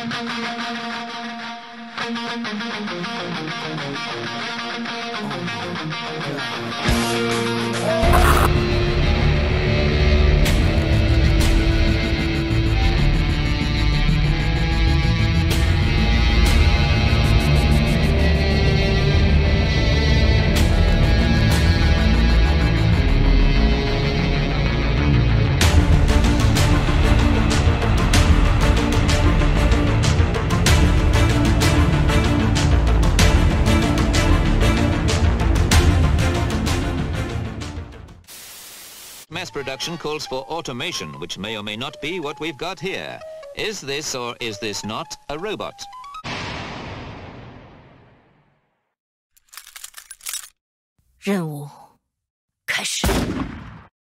Mass production calls for automation, which may or may not be what we've got here. Is this or is this not a robot? 任务开始。